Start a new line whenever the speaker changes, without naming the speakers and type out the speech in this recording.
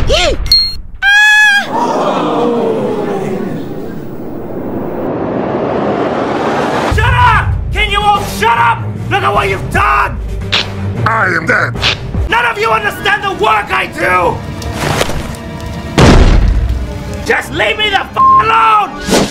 Shut up! Can you all shut up? Look at what you've done!
I am dead.
None of you understand the work I do! Just leave me the f*** alone!